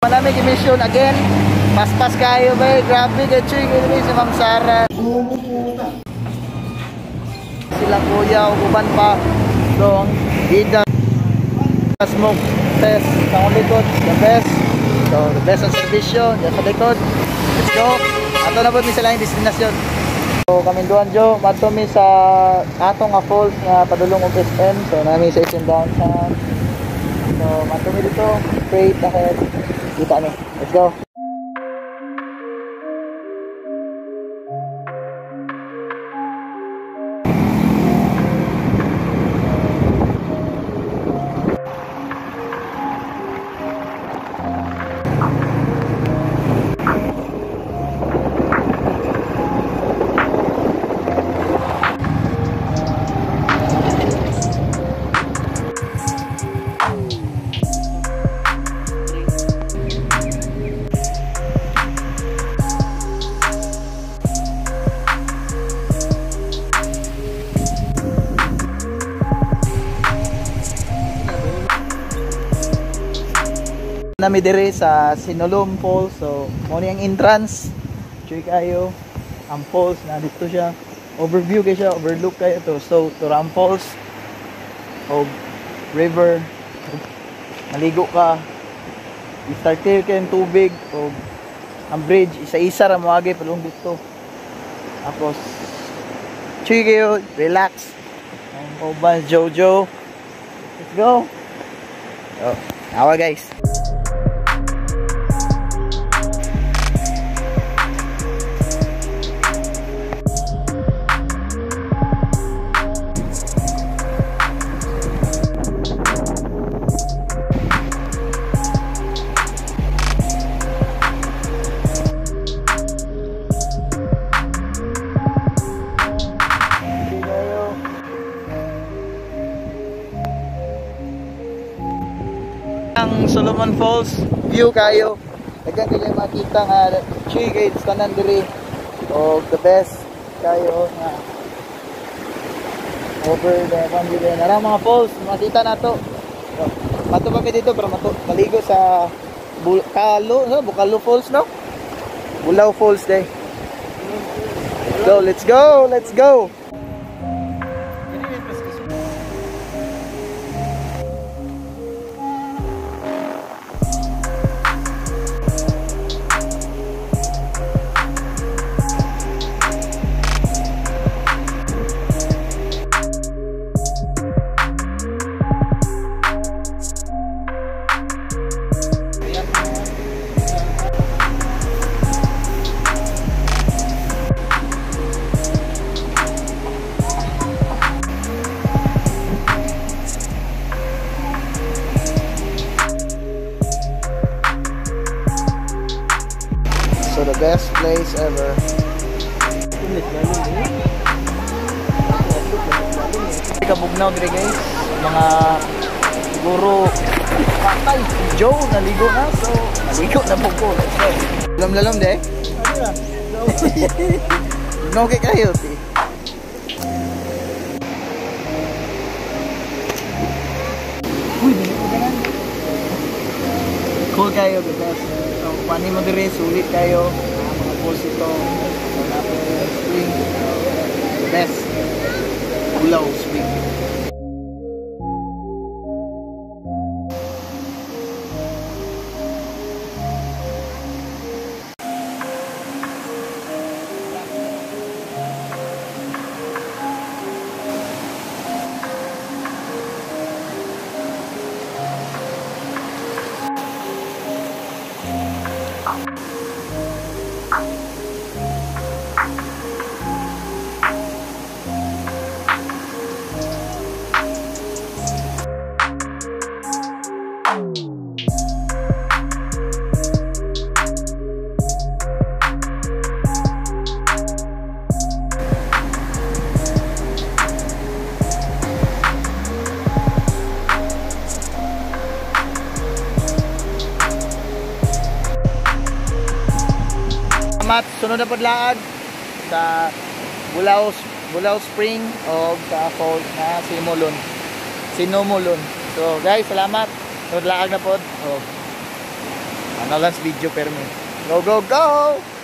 Manamig emission again. Paspas kayo ba? Grabe ka chuy kayo si Ma'am Sara. Sila kuya uban pa. So, ida smoke test sa likod, the best. So, the best ang servisyo, sa likod. Let's go. Ato na po mi sa laing destinasyon. So, kami duan jo, mato mi sa atong nga falls nga padulong og SM. So, nami sa SM downtown. So, mato mi dito, straight ahead. Kita ni. Let's go. Nami dire sa Sinulom Falls. So mo ni ang entrance. Check kayo ang falls na dito siya. Overview kayo siya, overlook kayo to. So to Ram Falls o river. Maligo ka. I-start kayo kayong tubig o ang bridge isa-isa ra moagi palong dito. Tapos check kayo, relax. Ang Cobal Jojo. Let's go. So, awa guys. Ang Solomon Falls view kayo dagan kayo makita nga tree gates tanan diri o the best kayo nga over the bandire na mga falls makita nato. So, mato kami dito para maligo sa Bolao Falls, no? Bolao Falls day. So let's go, let's go. So the best place ever. Kabugnaw dire guys. Mga siguro patay. Joe naligo na, so naligo na po ko. Let's go. Lalom de. No kay kayo ti. Uy, dili ko ganan. Cool kayo the best. So, pani mo dire sulit kayo. Mga falls ito. Bolao Spring. The best. Bolao Spring. Sunod na podlaag sa Bolao Spring o sa falls na Sinulom. So guys, salamat. Podlaag na pod. Ano lang video permi. Go, go, go!